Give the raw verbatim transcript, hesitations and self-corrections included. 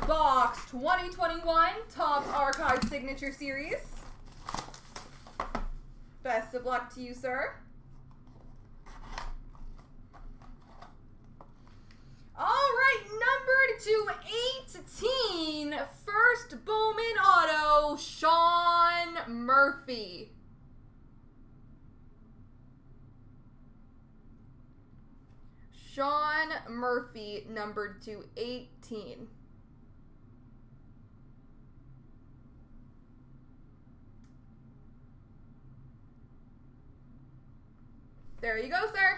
box twenty twenty-one Topps Archive Signature Series. Best of luck to you, sir. All right, numbered to eighteen, first Bowman auto, Sean Murphy. Sean Murphy, numbered to eighteen. There you go, sir.